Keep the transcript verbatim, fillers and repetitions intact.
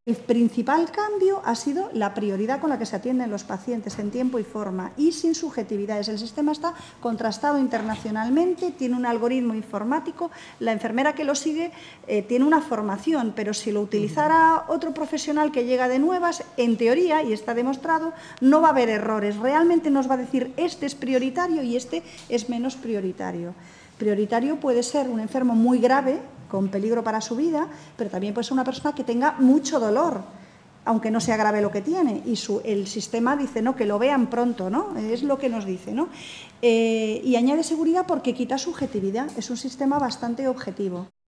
El principal cambio ha sido la prioridad con la que se atienden los pacientes en tiempo y forma y sin subjetividades. El sistema está contrastado internacionalmente, tiene un algoritmo informático, la enfermera que lo sigue eh, tiene una formación, pero si lo utilizara otro profesional que llega de nuevas, en teoría, y está demostrado, no va a haber errores. Realmente nos va a decir este es prioritario y este es menos prioritario. Prioritario puede ser un enfermo muy grave, con peligro para su vida, pero también puede ser una persona que tenga mucho dolor, aunque no sea grave lo que tiene, y su, el sistema dice, no, que lo vean pronto, ¿no? Es lo que nos dice, ¿no? Eh, y añade seguridad porque quita subjetividad, es un sistema bastante objetivo.